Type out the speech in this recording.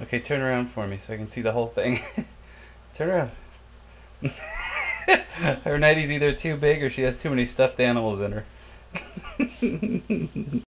Okay, turn around for me so I can see the whole thing. Turn around. Her nighty's either too big or she has too many stuffed animals in her.